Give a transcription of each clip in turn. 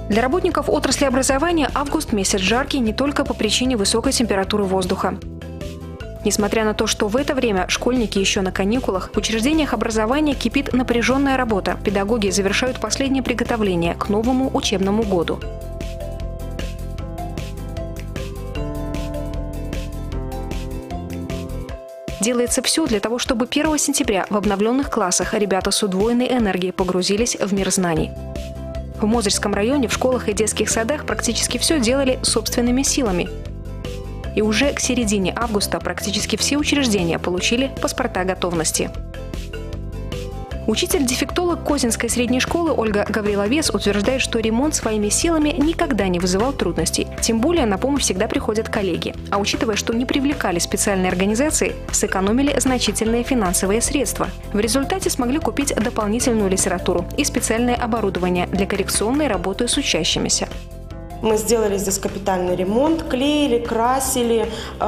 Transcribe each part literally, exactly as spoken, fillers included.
Для работников отрасли образования август – месяц жаркий не только по причине высокой температуры воздуха. Несмотря на то, что в это время школьники еще на каникулах, в учреждениях образования кипит напряженная работа. Педагоги завершают последние приготовления к новому учебному году. Делается все для того, чтобы первого сентября в обновленных классах ребята с удвоенной энергией погрузились в мир знаний. В Мозырском районе в школах и детских садах практически все делали собственными силами. И уже к середине августа практически все учреждения получили паспорта готовности. Учитель-дефектолог Козинской средней школы Ольга Гавриловец утверждает, что ремонт своими силами никогда не вызывал трудностей. Тем более на помощь всегда приходят коллеги. А учитывая, что не привлекали специальные организации, сэкономили значительные финансовые средства. В результате смогли купить дополнительную литературу и специальное оборудование для коррекционной работы с учащимися. Мы сделали здесь капитальный ремонт, клеили, красили,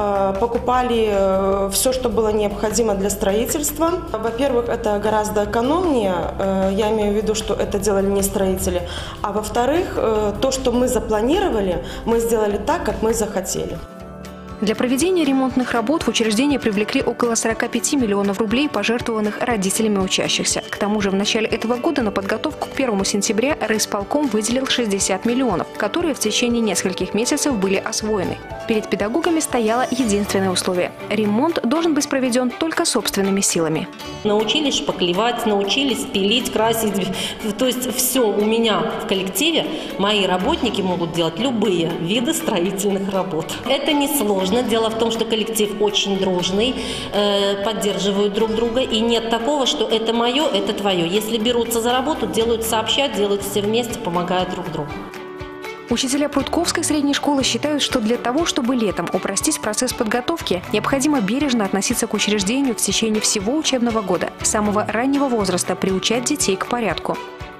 покупали все, что было необходимо для строительства. Во-первых, это гораздо экономнее, я имею в виду, что это делали не строители. А во-вторых, то, что мы запланировали, мы сделали так, как мы захотели. Для проведения ремонтных работ в учреждение привлекли около сорока пяти миллионов рублей, пожертвованных родителями учащихся. К тому же в начале этого года на подготовку к первому сентября райисполком выделил шестьдесят миллионов, которые в течение нескольких месяцев были освоены. Перед педагогами стояло единственное условие – ремонт должен быть проведен только собственными силами. Научились шпаклевать, научились пилить, красить. То есть все у меня в коллективе, мои работники могут делать любые виды строительных работ. Это несложно. Дело в том, что коллектив очень дружный, э, поддерживают друг друга, и нет такого, что это мое, это твое. Если берутся за работу, делают сообща, делают все вместе, помогают друг другу. Учителя Прудковской средней школы считают, что для того, чтобы летом упростить процесс подготовки, необходимо бережно относиться к учреждению в течение всего учебного года, с самого раннего возраста приучать детей к порядку.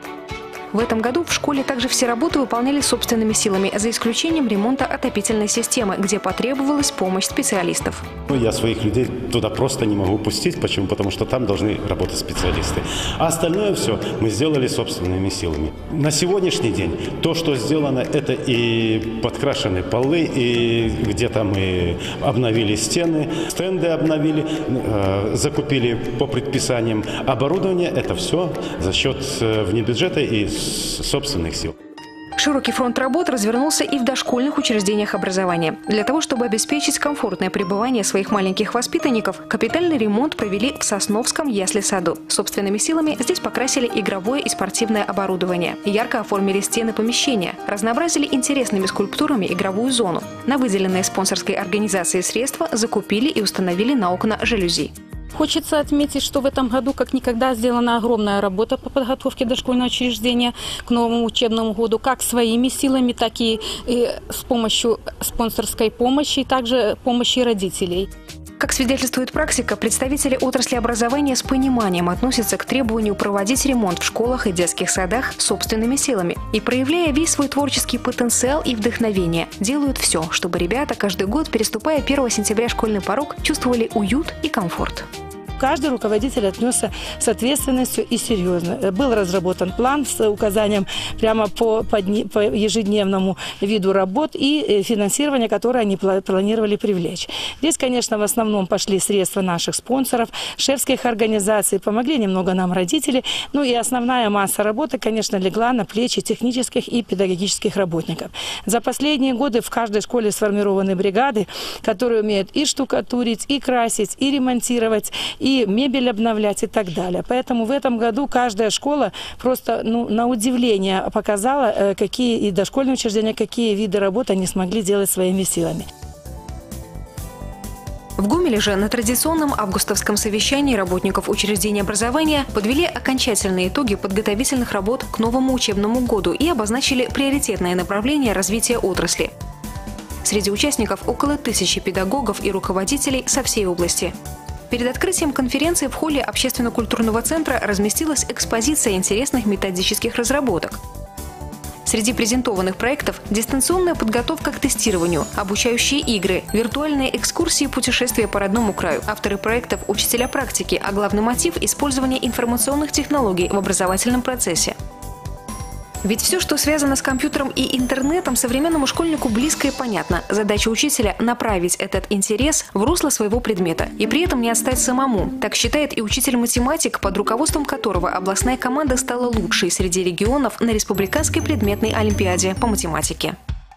В этом году в школе также все работы выполняли собственными силами, за исключением ремонта отопительной системы, где потребовалась помощь специалистов. Я своих людей туда просто не могу пустить. Почему? Потому что там должны работать специалисты. А остальное все мы сделали собственными силами. На сегодняшний день то, что сделано, это и подкрашены полы, и где-то мы обновили стены, стенды обновили, э, закупили по предписаниям оборудование. Это все за счет э, внебюджета и собственных сил. Широкий фронт работ развернулся и в дошкольных учреждениях образования. Для того, чтобы обеспечить комфортное пребывание своих маленьких воспитанников, капитальный ремонт провели в Сосновском ясли-саду. Собственными силами здесь покрасили игровое и спортивное оборудование, ярко оформили стены помещения, разнообразили интересными скульптурами игровую зону. На выделенные спонсорской организацией средства закупили и установили на окна жалюзи. Хочется отметить, что в этом году как никогда сделана огромная работа по подготовке дошкольного учреждения к новому учебному году, как своими силами, так и с помощью спонсорской помощи, и также помощи родителей. Как свидетельствует практика, представители отрасли образования с пониманием относятся к требованию проводить ремонт в школах и детских садах собственными силами. И, проявляя весь свой творческий потенциал и вдохновение, делают все, чтобы ребята каждый год, переступая первого сентября школьный порог, чувствовали уют и комфорт. Каждый руководитель отнесся с ответственностью и серьезно. Был разработан план с указанием прямо по, по, дни, по ежедневному виду работ и финансирование, которое они планировали привлечь. Здесь, конечно, в основном пошли средства наших спонсоров, шефских организаций, помогли немного нам родители. Ну и основная масса работы, конечно, легла на плечи технических и педагогических работников. За последние годы в каждой школе сформированы бригады, которые умеют и штукатурить, и красить, и ремонтировать, и и мебель обновлять и так далее. Поэтому в этом году каждая школа просто ну, на удивление показала, какие и дошкольные учреждения, какие виды работы они смогли делать своими силами. В Гомеле же на традиционном августовском совещании работников учреждений образования подвели окончательные итоги подготовительных работ к новому учебному году и обозначили приоритетное направление развития отрасли. Среди участников около тысячи педагогов и руководителей со всей области. Перед открытием конференции в холле общественно-культурного центра разместилась экспозиция интересных методических разработок. Среди презентованных проектов – дистанционная подготовка к тестированию, обучающие игры, виртуальные экскурсии и путешествия по родному краю. Авторы проектов – учителя практики, а главный мотив – использование информационных технологий в образовательном процессе. Ведь все, что связано с компьютером и интернетом, современному школьнику близко и понятно. Задача учителя – направить этот интерес в русло своего предмета и при этом не отстать самому. Так считает и учитель-математик, под руководством которого областная команда стала лучшей среди регионов на республиканской предметной олимпиаде по математике.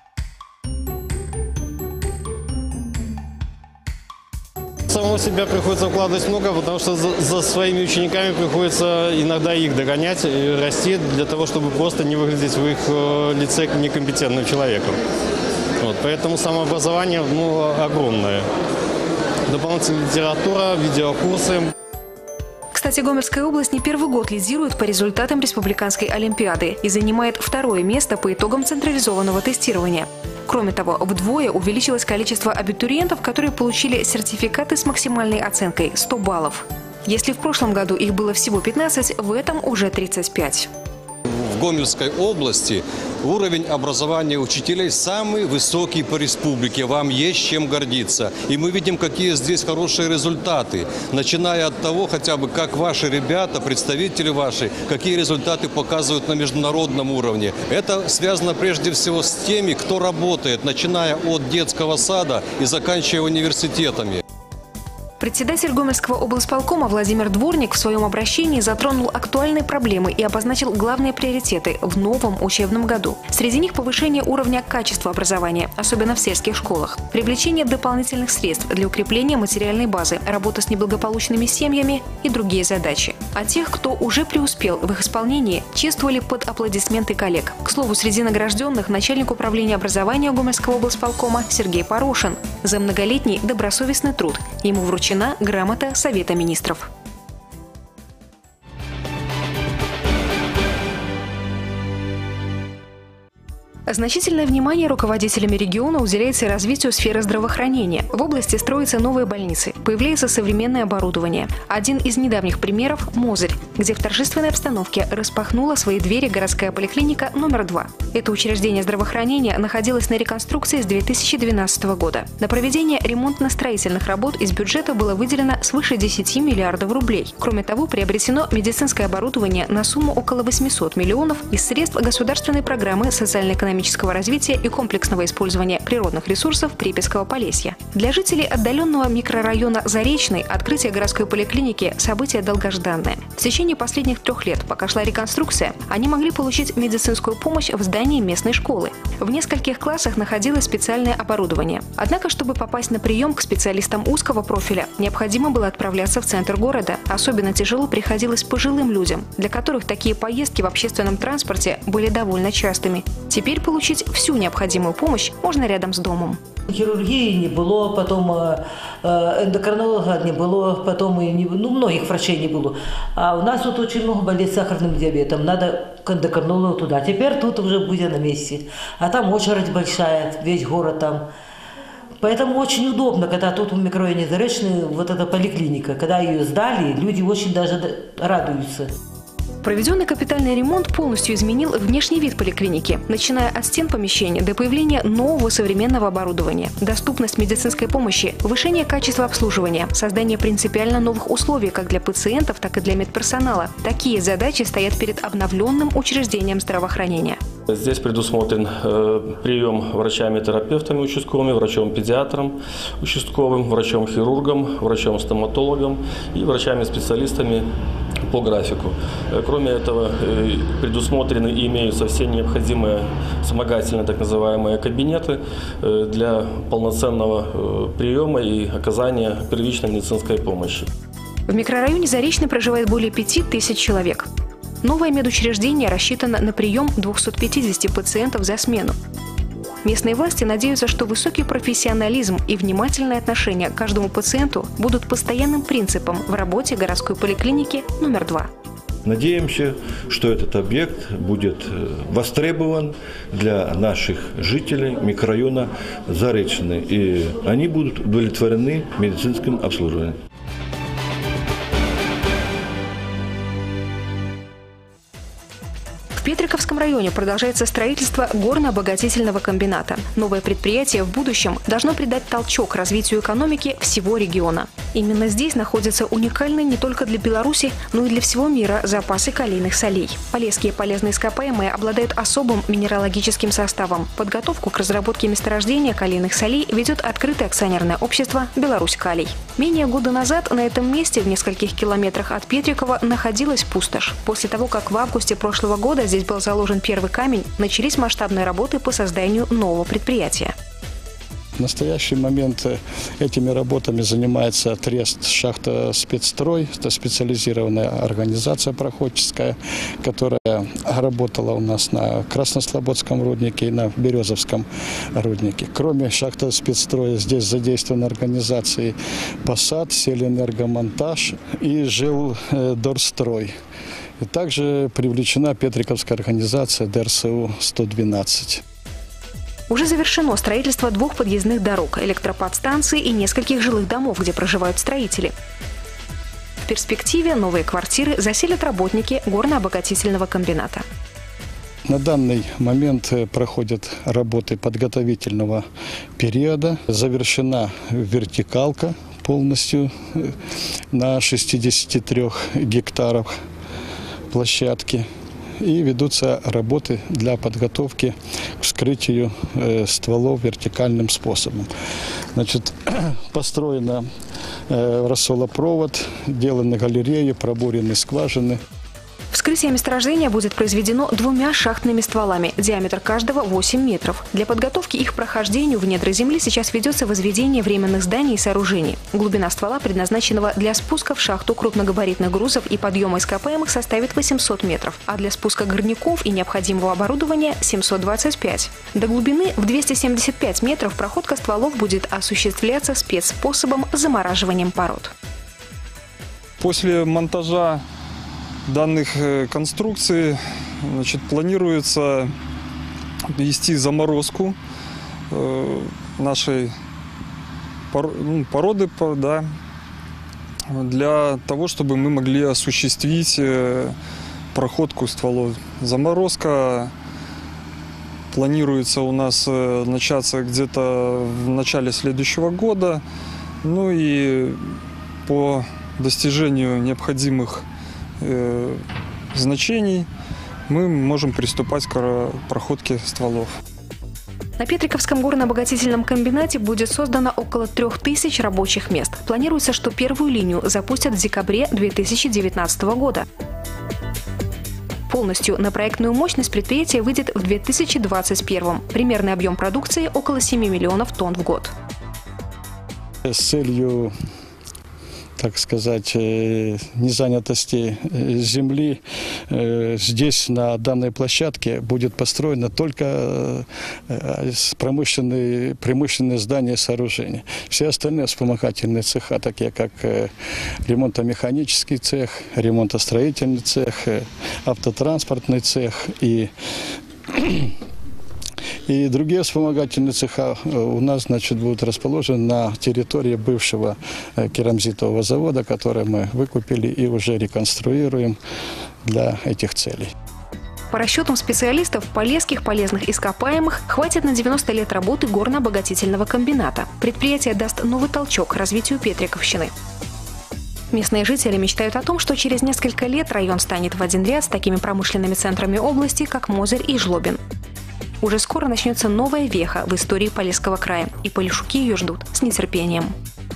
Самого себя приходится вкладывать много, потому что за, за своими учениками приходится иногда их догонять и расти для того, чтобы просто не выглядеть в их э, лице некомпетентным человеком. Вот, поэтому самообразование ну, огромное. Дополнительная литература, видеокурсы. Кстати, Гомельская область не первый год лидирует по результатам республиканской олимпиады и занимает второе место по итогам централизованного тестирования. Кроме того, вдвое увеличилось количество абитуриентов, которые получили сертификаты с максимальной оценкой – сто баллов. Если в прошлом году их было всего пятнадцать, в этом уже тридцать пять. В Гомельской области уровень образования учителей самый высокий по республике. Вам есть чем гордиться. И мы видим, какие здесь хорошие результаты. Начиная от того, хотя бы как ваши ребята, представители ваши, какие результаты показывают на международном уровне. Это связано прежде всего с теми, кто работает, начиная от детского сада и заканчивая университетами. Председатель Гомельского облсполкома Владимир Дворник в своем обращении затронул актуальные проблемы и обозначил главные приоритеты в новом учебном году. Среди них повышение уровня качества образования, особенно в сельских школах, привлечение дополнительных средств для укрепления материальной базы, работа с неблагополучными семьями и другие задачи. А тех, кто уже преуспел в их исполнении, чествовали под аплодисменты коллег. К слову, среди награжденных начальник управления образования Гомельского облсполкома Сергей Порошин за многолетний добросовестный труд. Ему вручена грамота Совета министров. Значительное внимание руководителями региона уделяется развитию сферы здравоохранения. В области строятся новые больницы, появляется современное оборудование. Один из недавних примеров – Мозырь, где в торжественной обстановке распахнула свои двери городская поликлиника номер два. Это учреждение здравоохранения находилось на реконструкции с две тысячи двенадцатого года. На проведение ремонтно-строительных работ из бюджета было выделено свыше десяти миллиардов рублей. Кроме того, приобретено медицинское оборудование на сумму около восьмисот миллионов из средств государственной программы социально-экономического экономического развития и комплексного использования природных ресурсов Припятского Полесья. Для жителей отдаленного микрорайона Заречный открытие городской поликлиники – событие долгожданное. В течение последних трех лет, пока шла реконструкция, они могли получить медицинскую помощь в здании местной школы. В нескольких классах находилось специальное оборудование. Однако, чтобы попасть на прием к специалистам узкого профиля, необходимо было отправляться в центр города. Особенно тяжело приходилось пожилым людям, для которых такие поездки в общественном транспорте были довольно частыми. Теперь получить всю необходимую помощь можно рядом с домом. Хирургии не было, потом эндокринолога не было, потом и не, ну, многих врачей не было. А у нас тут очень много болеет сахарным диабетом, надо к эндокринологу туда. Теперь тут уже будет на месте. А там очередь большая, весь город там. Поэтому очень удобно, когда тут в микрорайоне Заречный вот эта поликлиника, когда ее сдали, люди очень даже радуются. Проведенный капитальный ремонт полностью изменил внешний вид поликлиники, начиная от стен помещения до появления нового современного оборудования, доступность медицинской помощи, повышение качества обслуживания, создание принципиально новых условий как для пациентов, так и для медперсонала. Такие задачи стоят перед обновленным учреждением здравоохранения. Здесь предусмотрен э, прием врачами-терапевтами участковыми, врачом-педиатром участковым, врачом-хирургом, врачом-стоматологом и врачами-специалистами по графику. Кроме этого, э, предусмотрены и имеются все необходимые вспомогательные так называемые кабинеты э, для полноценного э, приема и оказания первичной медицинской помощи. В микрорайоне Заречный проживает более пяти тысяч человек. Новое медучреждение рассчитано на прием двухсот пятидесяти пациентов за смену. Местные власти надеются, что высокий профессионализм и внимательное отношение к каждому пациенту будут постоянным принципом в работе городской поликлиники номер два. Надеемся, что этот объект будет востребован для наших жителей микрорайона Заречный, и они будут удовлетворены медицинским обслуживанием. К В Петриковском районе продолжается строительство горно-обогатительного комбината. Новое предприятие в будущем должно придать толчок развитию экономики всего региона. Именно здесь находятся уникальные не только для Беларуси, но и для всего мира запасы калийных солей. Полесские полезные ископаемые обладают особым минералогическим составом. Подготовку к разработке месторождения калийных солей ведет открытое акционерное общество «Беларусь-Калий». Менее года назад на этом месте в нескольких километрах от Петрикова находилась пустошь. После того, как в августе прошлого года здесь был заложен первый камень, начались масштабные работы по созданию нового предприятия. В настоящий момент этими работами занимается Трест «Шахта Спецстрой». Это специализированная организация проходческая, которая работала у нас на Краснослободском руднике и на Березовском руднике. Кроме «Шахта Спецстроя» здесь задействованы организации «Посад», «Селенергомонтаж» и «Жилдорстрой». И также привлечена петриковская организация Д Р С У сто двенадцать. Уже завершено строительство двух подъездных дорог, электроподстанций и нескольких жилых домов, где проживают строители. В перспективе новые квартиры заселят работники горно-обогатительного комбината. На данный момент проходят работы подготовительного периода. Завершена вертикалка полностью на шестидесяти трёх гектарах площадки. И ведутся работы для подготовки к вскрытию э, стволов вертикальным способом. Значит, построена э, рассолопровод, деланы галереи, пробурены скважины. Вскрытие месторождения будет произведено двумя шахтными стволами, диаметр каждого восемь метров. Для подготовки их прохождению в недра земли сейчас ведется возведение временных зданий и сооружений. Глубина ствола, предназначенного для спуска в шахту крупногабаритных грузов и подъема ископаемых, составит восемьсот метров, а для спуска горняков и необходимого оборудования – семьсот двадцать пять. До глубины в двести семьдесят пять метров проходка стволов будет осуществляться спецспособом замораживанием пород. После монтажа данных конструкций, значит, планируется вести заморозку нашей породы, да, для того, чтобы мы могли осуществить проходку стволов. Заморозка планируется у нас начаться где-то в начале следующего года. Ну и по достижению необходимых значений мы можем приступать к проходке стволов. На Петриковском горно-обогатительном комбинате будет создано около трех тысяч рабочих мест. Планируется, что первую линию запустят в декабре две тысячи девятнадцатого года. Полностью на проектную мощность предприятия выйдет в две тысячи двадцать первом. Примерный объем продукции – около семи миллионов тонн в год. С целью, так сказать, незанятости земли, здесь на данной площадке будет построено только промышленные, промышленные здания и сооружения. Все остальные вспомогательные цеха, такие как ремонтомеханический цех, ремонтостроительный цех, автотранспортный цех и И другие вспомогательные цеха у нас, значит, будут расположены на территории бывшего керамзитового завода, который мы выкупили и уже реконструируем для этих целей. По расчетам специалистов, полесских полезных ископаемых хватит на девяносто лет работы горно-обогатительного комбината. Предприятие даст новый толчок развитию Петриковщины. Местные жители мечтают о том, что через несколько лет район станет в один ряд с такими промышленными центрами области, как Мозырь и Жлобин. Уже скоро начнется новая веха в истории Полесского края, и полешуки ее ждут с нетерпением.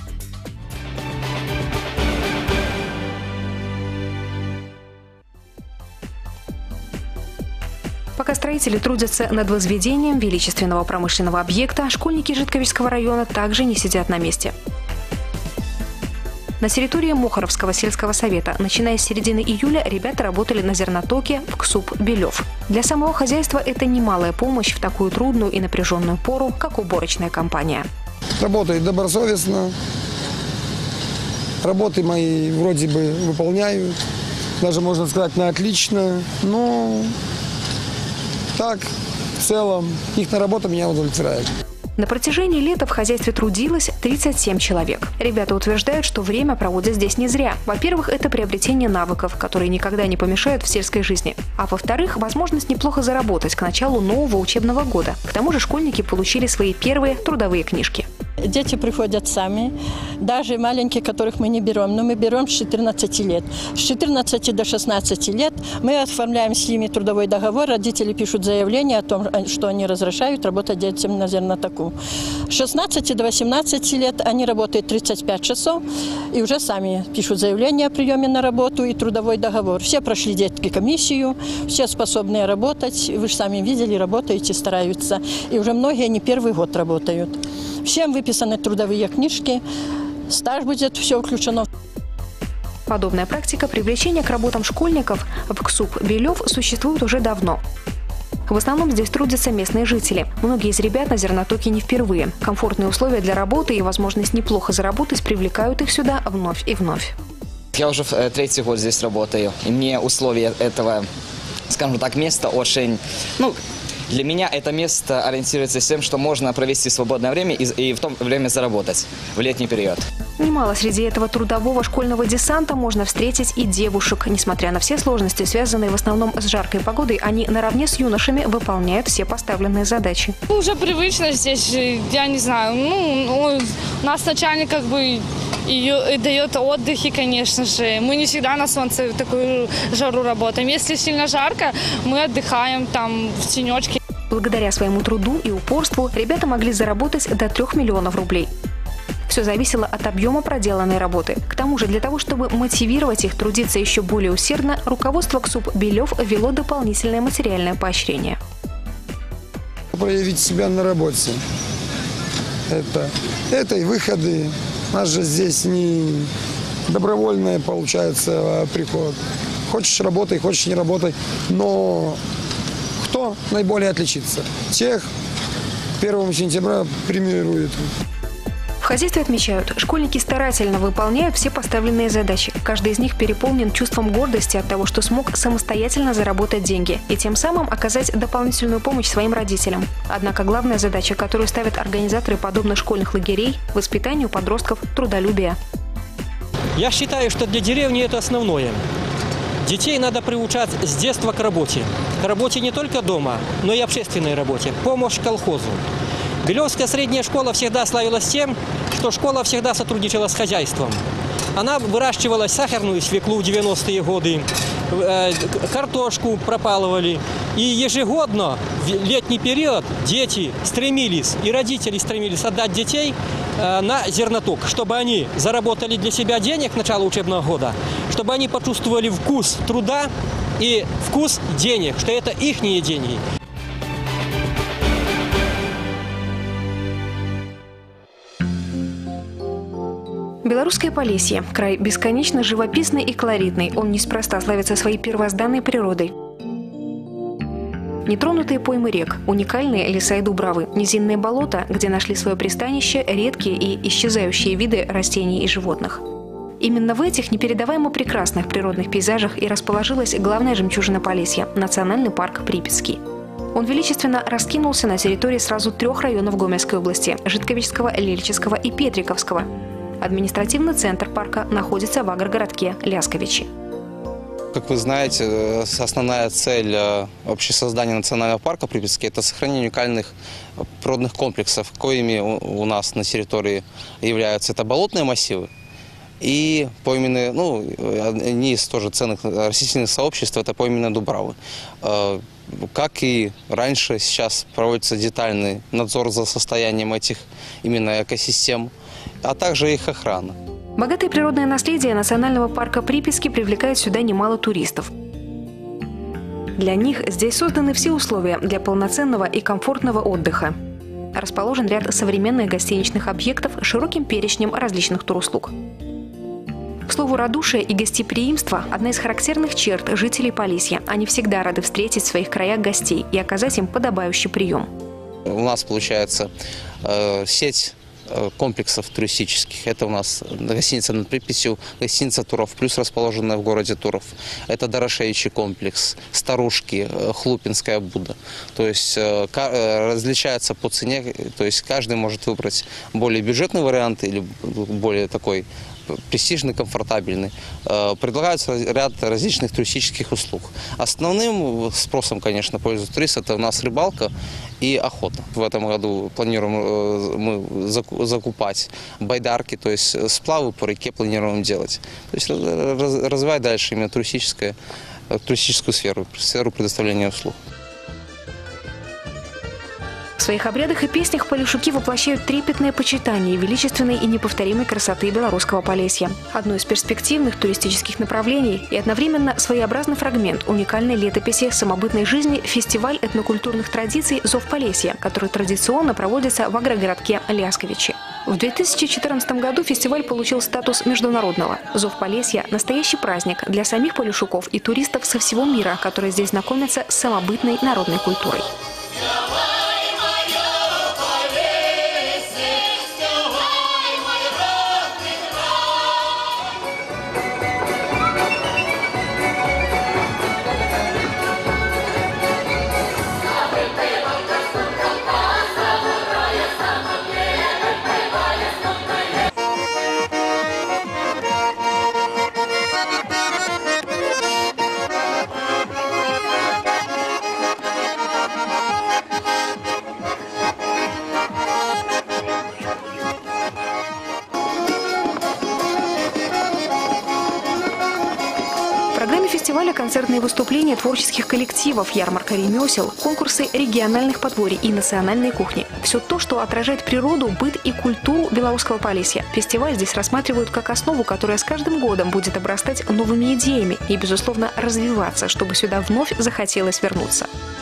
Пока строители трудятся над возведением величественного промышленного объекта, школьники Житковичского района также не сидят на месте. На территории Мохоровского сельского совета, начиная с середины июля, ребята работали на зернотоке в КСУП «Белев». Для самого хозяйства это немалая помощь в такую трудную и напряженную пору, как уборочная кампания. Работаю добросовестно. Работы мои вроде бы выполняю. Даже, можно сказать, на отлично. Но так, в целом, их работа меня удовлетворяет. На протяжении лета в хозяйстве трудилось тридцать семь человек. Ребята утверждают, что время проводят здесь не зря. Во-первых, это приобретение навыков, которые никогда не помешают в сельской жизни. А во-вторых, возможность неплохо заработать к началу нового учебного года. К тому же школьники получили свои первые трудовые книжки. Дети приходят сами, даже маленькие, которых мы не берем, но мы берем с четырнадцати лет. С четырнадцати до шестнадцати лет мы оформляем с ними трудовой договор, родители пишут заявление о том, что они разрешают работать детям на зернотаку. С шестнадцати до восемнадцати лет они работают тридцать пять часов и уже сами пишут заявление о приеме на работу и трудовой договор. Все прошли детки комиссию, все способные работать, вы же сами видели, работаете, стараются. И уже многие не первый год работают. Всем выписаны трудовые книжки, стаж будет, все включено. Подобная практика привлечения к работам школьников в КСУП Белев существует уже давно. В основном здесь трудятся местные жители. Многие из ребят на зернотоке не впервые. Комфортные условия для работы и возможность неплохо заработать привлекают их сюда вновь и вновь. Я уже третий год здесь работаю, и мне условия этого, скажем так, места очень, ну, для меня это место ориентируется тем, что можно провести свободное время и, и в то время заработать в летний период. Немало среди этого трудового школьного десанта можно встретить и девушек. Несмотря на все сложности, связанные в основном с жаркой погодой, они наравне с юношами выполняют все поставленные задачи. Уже привычно здесь, я не знаю, ну, у нас начальник как бы и дает отдыхи, конечно же. Мы не всегда на солнце в такую жару работаем. Если сильно жарко, мы отдыхаем там в тенечке. Благодаря своему труду и упорству ребята могли заработать до трех миллионов рублей. Все зависело от объема проделанной работы. К тому же, для того, чтобы мотивировать их трудиться еще более усердно, руководство КСУП Белев ввело дополнительное материальное поощрение. Проявить себя на работе. Это, это и выходы. У нас же здесь не добровольное, получается, приход. Хочешь работай, хочешь не работай. Но кто наиболее отличится? Тех первого сентября премируют. В хозяйстве отмечают, школьники старательно выполняют все поставленные задачи. Каждый из них переполнен чувством гордости от того, что смог самостоятельно заработать деньги и тем самым оказать дополнительную помощь своим родителям. Однако главная задача, которую ставят организаторы подобных школьных лагерей – воспитание у подростков трудолюбия. Я считаю, что для деревни это основное. Детей надо приучать с детства к работе. К работе не только дома, но и общественной работе. Помощь колхозу. Белевская средняя школа всегда славилась тем, что школа всегда сотрудничала с хозяйством. Она выращивала сахарную свеклу в девяностые годы, картошку пропалывали. И ежегодно в летний период дети стремились, и родители стремились отдать детей на зерноток, чтобы они заработали для себя денег к началу учебного года, чтобы они почувствовали вкус труда и вкус денег, что это ихние деньги. Белорусское Полесье – край бесконечно живописный и колоритный. Он неспроста славится своей первозданной природой. Нетронутые поймы рек, уникальные леса и дубравы, низинные болота, где нашли свое пристанище редкие и исчезающие виды растений и животных. Именно в этих непередаваемо прекрасных природных пейзажах и расположилась главная жемчужина Полесья – национальный парк Припятский. Он величественно раскинулся на территории сразу трех районов Гомельской области – Житковичского, Лельчинского и Петриковского. Административный центр парка находится в агрогородке Лясковичи. Как вы знаете, основная цель вообще создания национального парка Припятский – это сохранение уникальных природных комплексов, коими у нас на территории являются это болотные массивы и пойменные, ну, одни из тоже ценных растительных сообществ – это пойменные дубравы. Как и раньше, сейчас проводится детальный надзор за состоянием этих именно экосистем, а также их охрана. Богатое природное наследие национального парка Припятский привлекает сюда немало туристов. Для них здесь созданы все условия для полноценного и комфортного отдыха. Расположен ряд современных гостиничных объектов с широким перечнем различных туруслуг. К слову, радушие и гостеприимство – одна из характерных черт жителей Полесья. Они всегда рады встретить в своих краях гостей и оказать им подобающий прием. У нас получается э, сеть комплексов туристических. Это у нас гостиница над Припятью, гостиница Туров плюс, расположенная в городе Туров. Это Дорошевичий комплекс, Старушки, Хлупинская Будда. То есть различается по цене, то есть каждый может выбрать более бюджетный вариант или более такой престижный, комфортабельный. Предлагается ряд различных туристических услуг. Основным спросом, конечно, пользуются туристы, это у нас рыбалка и охота. В этом году планируем мы закупать байдарки, то есть сплавы по реке планируем делать. То есть развивать дальше именно туристическое, туристическую сферу, сферу предоставления услуг. В своих обрядах и песнях полешуки воплощают трепетное почитание величественной и неповторимой красоты белорусского Полесья. Одно из перспективных туристических направлений и одновременно своеобразный фрагмент уникальной летописи самобытной жизни – фестиваль этнокультурных традиций «Зов Полесья», который традиционно проводится в агрогородке Лясковичи. В две тысячи четырнадцатом году фестиваль получил статус международного. «Зов Полесья» – настоящий праздник для самих полешуков и туристов со всего мира, которые здесь знакомятся с самобытной народной культурой. В программе фестиваля концертные выступления творческих коллективов, ярмарка ремесел, конкурсы региональных подворий и национальной кухни. Все то, что отражает природу, быт и культуру белорусского Полесья. Фестиваль здесь рассматривают как основу, которая с каждым годом будет обрастать новыми идеями и, безусловно, развиваться, чтобы сюда вновь захотелось вернуться.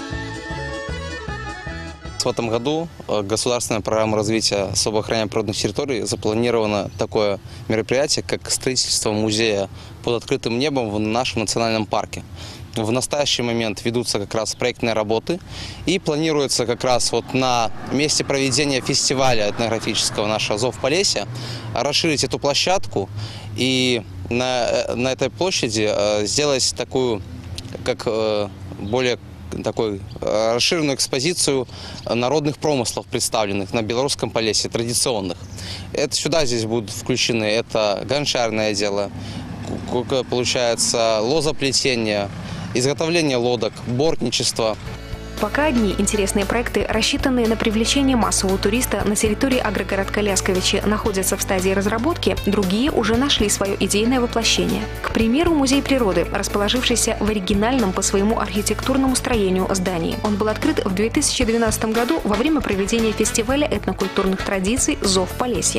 В этом году государственная программа развития особо охраняемых природных территорий запланировано такое мероприятие, как строительство музея под открытым небом в нашем национальном парке. В настоящий момент ведутся как раз проектные работы и планируется как раз вот на месте проведения фестиваля этнографического нашего «Зов Полесья» расширить эту площадку и на, на этой площади сделать такую, как более такой расширенную экспозицию народных промыслов, представленных на белорусском Полесье, традиционных. Это, сюда здесь будут включены это гончарное дело, получается лозоплетение, изготовление лодок, бортничество. Пока одни интересные проекты, рассчитанные на привлечение массового туриста на территории агрогородка Лясковичи, находятся в стадии разработки, другие уже нашли свое идейное воплощение. К примеру, музей природы, расположившийся в оригинальном по своему архитектурному строению здании. Он был открыт в две тысячи двенадцатом году во время проведения фестиваля этнокультурных традиций «Зов Полесья».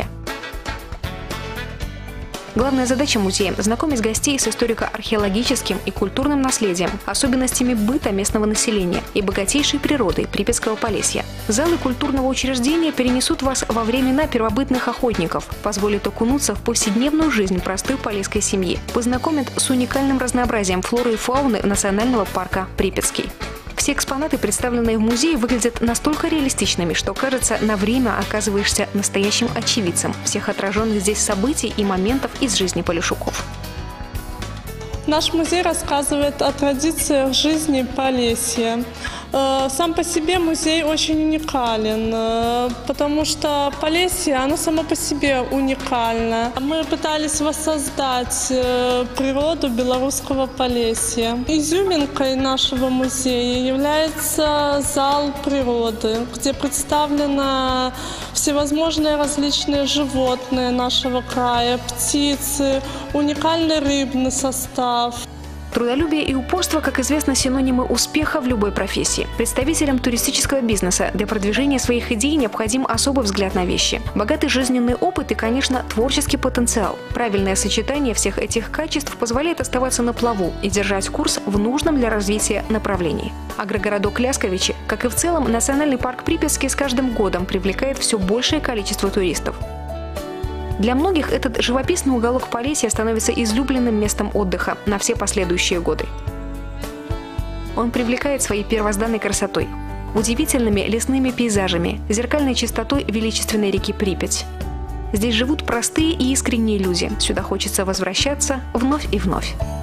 Главная задача музея – знакомить гостей с историко-археологическим и культурным наследием, особенностями быта местного населения и богатейшей природой Припятского Полесья. Залы культурного учреждения перенесут вас во времена первобытных охотников, позволят окунуться в повседневную жизнь простой полесской семьи, познакомят с уникальным разнообразием флоры и фауны национального парка Припятский. Все экспонаты, представленные в музее, выглядят настолько реалистичными, что, кажется, на время оказываешься настоящим очевидцем всех отраженных здесь событий и моментов из жизни полешуков. Наш музей рассказывает о традициях жизни Полесья. Сам по себе музей очень уникален, потому что Полесье, оно само по себе уникально. Мы пытались воссоздать природу белорусского Полесья. Изюминкой нашего музея является зал природы, где представлены всевозможные различные животные нашего края, птицы, уникальный рыбный состав. Трудолюбие и упорство, как известно, синонимы успеха в любой профессии. Представителям туристического бизнеса для продвижения своих идей необходим особый взгляд на вещи. Богатый жизненный опыт и, конечно, творческий потенциал. Правильное сочетание всех этих качеств позволяет оставаться на плаву и держать курс в нужном для развития направлении. Агрогородок Лясковичи, как и в целом национальный парк Припятский, с каждым годом привлекает все большее количество туристов. Для многих этот живописный уголок Полесья становится излюбленным местом отдыха на все последующие годы. Он привлекает своей первозданной красотой. удивительными лесными пейзажами, зеркальной чистотой величественной реки Припять. Здесь живут простые и искренние люди. Сюда хочется возвращаться вновь и вновь.